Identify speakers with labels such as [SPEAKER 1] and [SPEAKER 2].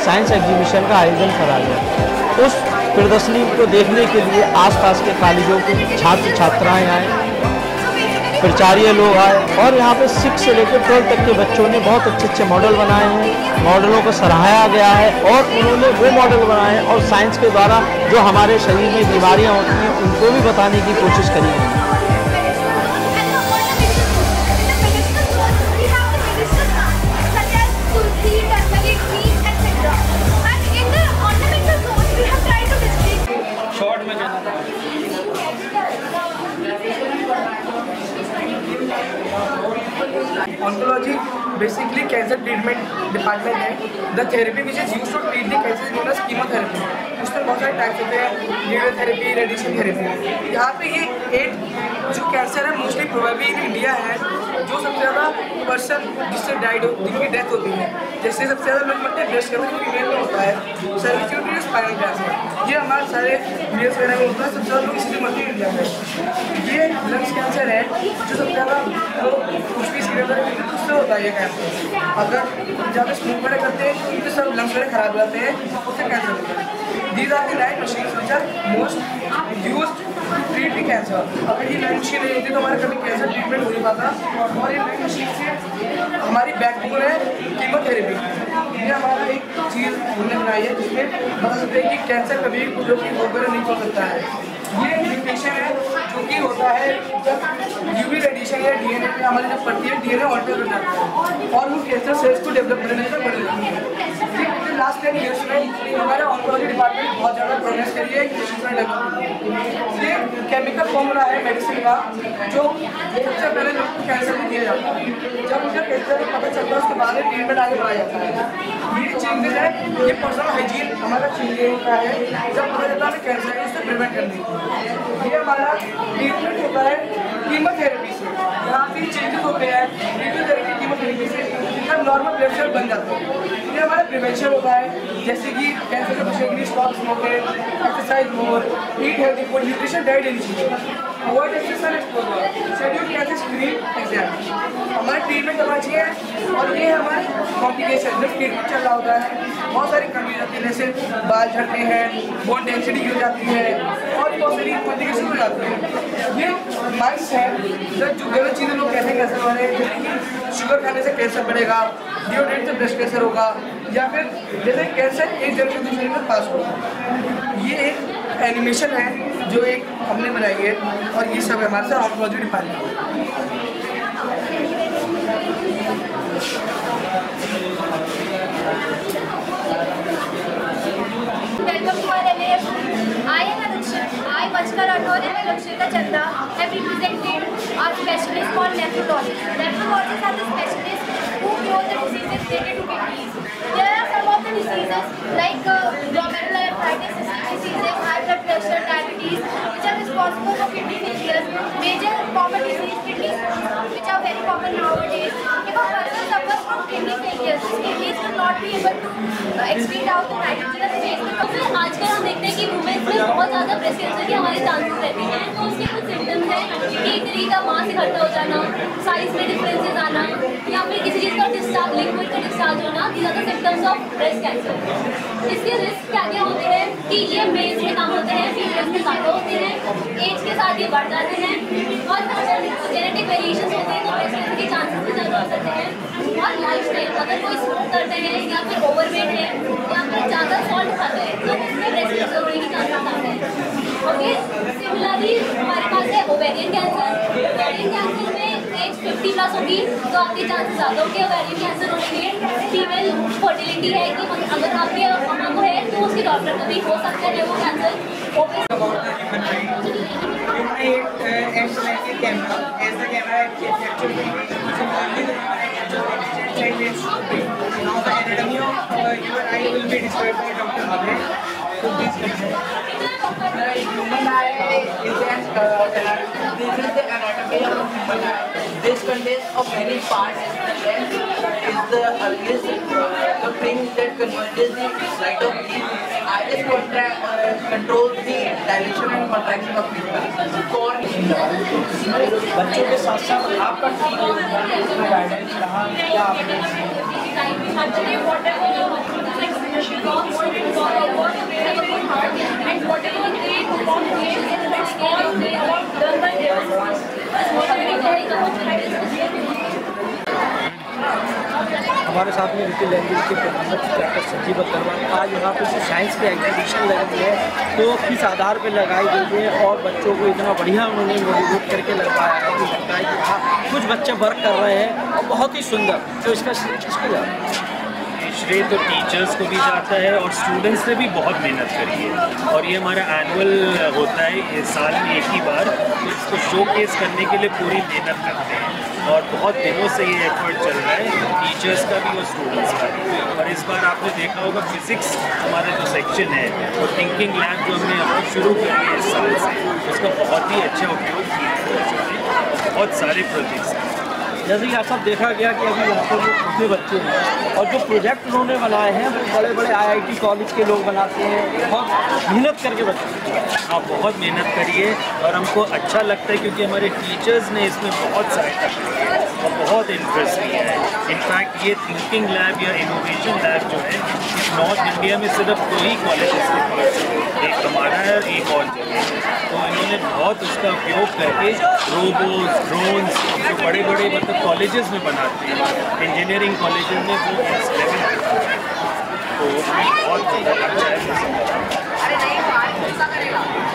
[SPEAKER 1] Science exhibition का आयोजन करा गया। उस प्रदर्शनी को देखने के लिए आसपास के कॉलेजों के छात्र छात्राएँ आए, प्राचार्य लोग आए और यहाँ पे 6 से लेकर 12 तक के बच्चों ने बहुत अच्छे अच्छे मॉडल बनाए हैं। मॉडलों को सराहाया गया है और उन्होंने वो मॉडल बनाए हैं और साइंस के द्वारा जो हमारे शरीर में बीमारियाँ होती हैं उनको भी बताने की कोशिश करी गई।
[SPEAKER 2] Oncology basically cancer treatment department है। The therapy which is used to treat the cancer known as chemotherapy. उसमें बहुत सारे टाइप्स होते हैं, रेडियोथेरेपी, रेडिएशन थेरेपी। यहाँ पे ये 8 जो कैंसर है मोस्टली प्रोबेबली इन इंडिया है, जो सबसे ज़्यादा पर्सन जिससे डाइड जिनकी डेथ होती है। जैसे सबसे ज़्यादा लोग मरते हैं ब्रेस्ट कैंसर, फीमेल में होता है, सर्विकल स्पाइनल कैंसर, ये हमारे सारे मेल्स वगैरह में होता है। सबसे ज़्यादा लोग इसी से मरते हैं इंडिया में। ये लंग्स कैंसर है जो सबसे ज़्यादा लोग कुछ भी सीरियस उससे होता है। ये कैंसर अगर ज़्यादा स्मोक वगैरह करते हैं तो सब लंग्स वगैरह खराब हो जाते हैं, उससे कैंसर होता है। These are the nine machines which are most used to treat the cancer. अगर ये नई मशीन नहीं होती तो हमारा कभी कैंसर ट्रीटमेंट हो नहीं पाता। और ये नई मशीन से हमारी बैकबोन है कीमोथेरेपी। ये हमारा एक चीज़ हमने बनाई है जिसमें बता सकते हैं कि कैंसर कभी जो कि वगैरह नहीं हो सकता है। ये म्यूटेशन है जो कि होता है जब यूवी रेडिएशन या डीएनए पे हमारी जब पड़ती है, डीएनए ऑल्टर हो जाता है और वो कैंसर सेल्स को डेवलप करने में बढ़ जाती है। लास्ट 10 ईयर्स में हमारा ऑन्कोलॉजी डिपार्टमेंट बहुत ज़्यादा प्रोग्रेस करी है। ये केमिकल फॉर्मूला है मेडिसिन का जो सबसे पहले लोग को कैंसर में दिया जाता है। जब उनका कैंसर पता चलता है उसके बाद ट्रीटमेंट आगे बढ़ाया जाता है। ये चेंजेस है, ये पर्सनल हाइजीन हमारा चेंज होता है। जब पता चलता है कैंसर है उससे प्रिवेंट करने, ये हमारा ट्रीटमेंट होता है कीमोथेरेपी से। यहाँ से चेंजेस होते हैं रेडियोथेरेपी, कीमोथेरेपी से इनका नॉर्मल ब्लड सेल बन जाता है। ये हमारा प्रिवेंशन होता है, जैसे कि कैंसर के बचने के लिए stop smoking, exercise more, eat healthy food, nutrition diet लेनी चाहिए, avoid excessive exposure, schedule cancer screening exam. हमारी ट्रीटमेंट करना चाहिए और ये हमारे कॉम्प्लिकेशन जब ट्रीटमेंट चल रहा होता है बहुत सारी कमी हो जाती है, जैसे बाल झड़ते हैं, बोन डेंसिटी गिर जाती है और बहुत सारी कॉम्प्लिकेशन हो जाती है। ये माइस है जो गलत चीज़ें लोग कहते हैं कैंसर वाले, जैसे कि शुगर खाने से कैंसर बढ़ेगा, डिओड्रेंट से ब्रेस्ट कैंसर होगा, या फिर जैसे कैंसर एक जगह से दूसरे में पास होगा। ये एक एनिमेशन है जो एक हमने बनाई है और ये सब हमारे साथ oncology department.
[SPEAKER 3] I, Vanchika Rathore and Lakshita Chanda have represented our specialists called nephrologists. Nephrologists are the specialists who cure the diseases related to kidneys. There are some of the diseases like glomerulonephritis, cystic diseases, high blood pressure, diabetes, which are responsible for kidney failures. Major common disease kidney stones, which are very common nowadays. If a person suffers from kidney failures, his kidneys will not be able to excrete out the nitrogenous waste.
[SPEAKER 4] आजकल हम देखते हैं कि women's में बहुत ज़्यादा breast cancer के हमारे चांसेस रहते हैं, तो उसके कुछ सिम्टम्स हैं कि एक तरीके का मांस इकट्ठा हो जाना, साइज में डिफरेंसेस आना, या फिर किसी चीज़ का डिस्चार्ज, लिक्विड का डिस्चार्ज होना, these are the symptoms of breast cancer। इसके रिस्क क्या क्या होते हैं कि ये मेल्स में कम होते हैं, फीमेल्स में ज़्यादा होते हैं, एज के साथ ये बढ़ जाते हैं और जेनेटिक वेरिएशन होते हैं तो ब्रेस्ट कैंसर के चांसेस भी ज़्यादा हो सकते हैं। और लाइफस्टाइल, अगर कोई स्मोक करते हैं या फिर ओवरवेट है या फिर ज़्यादा सॉल्ट खाता है तो उसमें ब्रेस्ट कैंसर होने की चांसेस आते हैं। ओके, सिमिलरली हमारे पास है ओवेरियन कैंसर। ओवेरियन कैंसर में एज 50 प्लस होगी तो आपके चांसेस ज़्यादा होंगे ओवेरियन कैंसर होने के। फीमेल फर्टिलिटी है कि अगर आपके अम्मा को है तो उसके डॉक्टर को भी हो सकता है वो cancer.
[SPEAKER 2] Now the anatomy of your eye will be described by Dr. Abhay. So please continue. The human eye is this is the anatomy of the human eye. This contains of many parts. The lens is the earliest the thing that converges the light of the iris controls the dilation and contraction of pupil.
[SPEAKER 1] बच्चों के साथ साथ आपका guidance रहा या आपने हमारे साथ में रिटेल लैंग्वेज के प्रबंधक डॉक्टर संजीव वर्मा, आज यहाँ पे साइंस की एग्जीबिशन लगी है, तो किस आधार पर लगाई गई है और बच्चों को इतना बढ़िया उन्होंने मोटिवेट करके लगवाया है कि लगता है कि हाँ कुछ बच्चे वर्क कर रहे हैं और बहुत ही सुंदर। तो इसका श्रेय किसको जाता है?
[SPEAKER 5] श्रेय तो टीचर्स को भी जाता है और स्टूडेंट्स ने भी बहुत मेहनत करी है। और ये हमारा एनुअल होता है, ये साल में एक ही बार, तो इसको शोकेस करने के लिए पूरी मेहनत करते हैं और बहुत दिनों से ये एफर्ट चल रहा है, टीचर्स का भी और स्टूडेंट्स का भी। और इस बार आपने देखा होगा फिज़िक्स हमारा जो सेक्शन है और थिंकिंग लैब जो हमने अब शुरू करी है इस साल से, उसका बहुत ही अच्छा उपयोग किया है, बहुत सारे प्रोजेक्ट्स हैं।
[SPEAKER 1] जैसे कि आप सब देखा गया कि अभी यहाँ पर जो छोटे बच्चे हैं और जो प्रोजेक्ट उन्होंने बनाए हैं वो बड़े बड़े IIT कॉलेज के लोग बनाते हैं, बहुत मेहनत करके बच्चे।
[SPEAKER 5] आप बहुत मेहनत करिए और हमको अच्छा लगता है क्योंकि हमारे टीचर्स ने इसमें बहुत सहायता की है और बहुत इंटरेस्ट लिया है। इनफैक्ट ये थिंकिंग लैब या इनोवेशन लैब जो है नॉर्थ इंडिया में सिर्फ 2 ही कॉलेजेस के पास है, एक हमारा है और एक और जगह है। तो इन्होंने बहुत उसका उपयोग करके रोबोट्स, ड्रोन्स जो बड़े बड़े मतलब कॉलेजेस में बनाते हैं, इंजीनियरिंग कॉलेजेस में वो इस लेवल पे तो बहुत अच्छा है।